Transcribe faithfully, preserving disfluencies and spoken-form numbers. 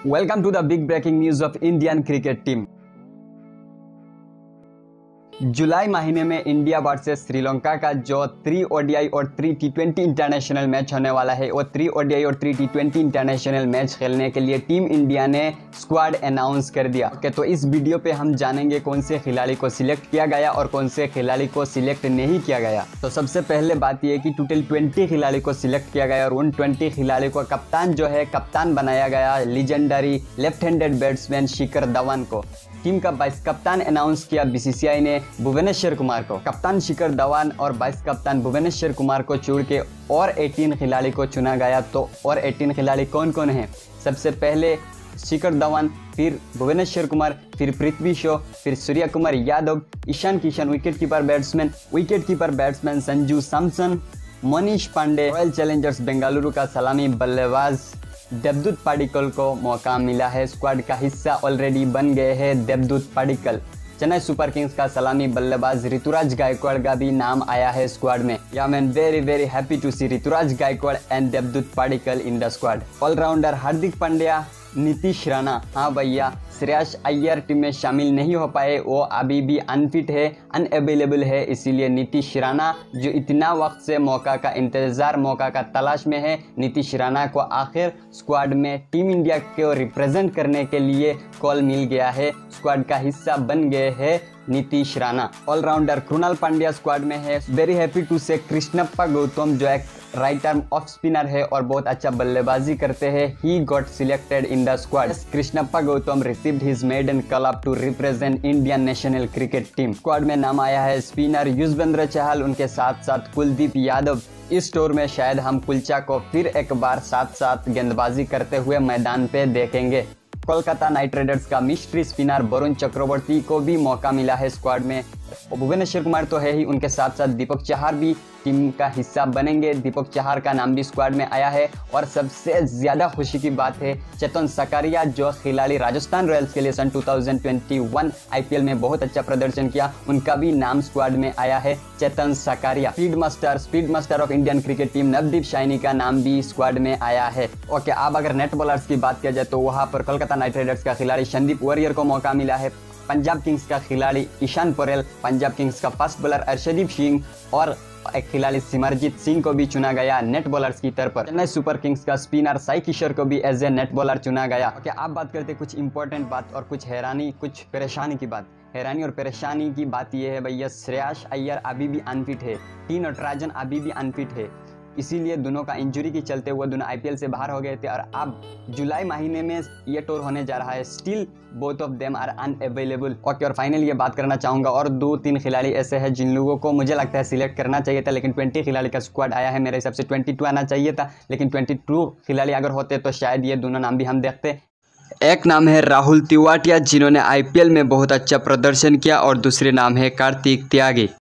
Welcome to the big breaking news of Indian cricket team. जुलाई महीने में India versus Sri Lanka का जो थ्री ओडीआई और three T twenty international match होने वाला है, वो थ्री ओडीआई और three T twenty international match खेलने के लिए टीम इंडिया ने स्क्वाड अनाउंस कर दिया। ओके, तो इस वीडियो पे हम जानेंगे कौन से खिलाड़ी को सिलेक्ट किया गया और कौन से खिलाड़ी को सिलेक्ट नहीं किया गया। तो सबसे पहले बात यह कि टोटल ट्वेंटी खिलाड़ी को सिलेक्ट किया गया और उन ट्वेंटी खिलाड़ी को कप्तान जो है कप्तान बनाया गया legendary left handed batsman Shikhar Dhawan को। टीम का वाइस कप्तान अनाउंस किया बीसीसीआई ने भुवनेश्वर कुमार को। कप्तान शिखर धवन और वाइस कप्तान भुवनेश्वर कुमार को छोड़ के और अठारह खिलाड़ी को चुना गया। तो और अठारह खिलाड़ी कौन कौन हैं? सबसे पहले शिखर धवन, फिर भुवनेश्वर कुमार, फिर पृथ्वी शॉ, फिर Suryakumar Yadav, Ishan Kishan wicket keeper batsman, wicket keeper batsman Sanju Samson, Manish Pandey, Royal Challengers Bengaluru का सलामी बल्लेबाज देवदूत पाडिक्कल को मौका मिला है। स्क्वाड का हिस्सा ऑलरेडी बन गए हैं देवदूत पाडिक्कल। चेन्नई सुपर किंग्स का सलामी बल्लेबाज ऋतुराज गायकवाड़ का भी नाम आया है स्क्वाड में। Yeah I am very very happy to see Ruturaj Gaikwad and Devdutt Padikkal in the squad. Allrounder Hardik Pandya, Nitish Rana, हाँ भैया श्रेयस अय्यर टीम में शामिल नहीं हो पाए, वो अभी भी अनफिट है, अनअवेलेबल है। इसीलिए नीतीश राणा जो इतना वक्त से मौका का इंतजार, मौका का तलाश में है, नीतीश राणा को आखिर स्क्वाड में टीम इंडिया को रिप्रेजेंट करने के लिए कॉल मिल गया है। स्क्वाड का हिस्सा बन गए हैं नीतीश राणा। ऑलराउंडर कृणाल पांड्या स्क्वाड में है। वेरी हैप्पी टू से कृष्णप्पा गौतम जो एक राइट आर्म ऑफ स्पिनर है और बहुत अच्छा बल्लेबाजी करते हैं, he got selected in the squad. Krishnappa Gowtham received his maiden call up to represent Indian national cricket team. Squad में नाम आया है स्पिनर युजवेंद्र चहल, उनके साथ साथ कुलदीप यादव। इस टूर में शायद हम कुलचा को फिर एक बार साथ साथ गेंदबाजी करते हुए मैदान पे देखेंगे। कोलकाता नाइट राइडर्स का मिस्ट्री स्पिनर वरुण चक्रवर्ती को भी मौका मिला है स्क्वाड में। भुवनेश्वर कुमार तो है ही, उनके साथ साथ दीपक चहर भी टीम का हिस्सा बनेंगे। दीपक चहर का नाम भी स्क्वाड में आया है। और सबसे ज़्यादा खुशी की बात है चेतन सकारिया जो खिलाड़ी राजस्थान रॉयल्स के लिए सन दो हज़ार इक्कीस आईपीएल में बहुत अच्छा प्रदर्शन किया, उनका भी नाम स्क्वाड में आया है, Chetan Sakariya. Speed master speed master of Indian cricket team Navdeep Saini का नाम भी स्क्वाड में आया है। ओके, अब अगर नेट बॉलर्स की बात किया जाए तो वहाँ पर कोलकाता नाइट राइडर्स का खिलाड़ी संदीप वारियर को मौका मिला है। पंजाब किंग्स का खिलाड़ी ईशान परेल, पंजाब किंग्स का फास्ट बॉलर अर्शदीप सिंह और एक खिलाड़ी सिमरजीत सिंह को भी चुना गया नेट बॉलर्स की तरफ। चेन्नई सुपर किंग्स का स्पिनर साई किशोर को भी एज ए नेट बॉलर चुना गया। ओके, आप बात करते कुछ इंपॉर्टेंट बात और कुछ हैरानी कुछ परेशानी की बात। हैरानी और परेशानी की बात यह है भैया, श्रेयस अय्यर अभी भी अनफिट है, टी नटराजन अभी भी अनफिट है, इसीलिए दोनों का इंजरी के चलते वो दोनों आईपीएल से बाहर हो गए थे। और अब जुलाई महीने में ये टूर होने जा रहा है, still both of them are unavailable. Okay, और फाइनली ये बात करना चाहूँगा और दो तीन खिलाड़ी ऐसे हैं जिन लोगों को मुझे लगता है सिलेक्ट करना चाहिए था, लेकिन बीस खिलाड़ी का स्क्वाड आया है। मेरे हिसाब से बाईस आना चाहिए था, लेकिन बाईस खिलाड़ी अगर होते तो शायद ये दोनों नाम भी हम देखते। एक नाम है राहुल तिवाटिया जिन्होंने आईपीएल में बहुत अच्छा प्रदर्शन किया और दूसरे नाम है कार्तिक त्यागी।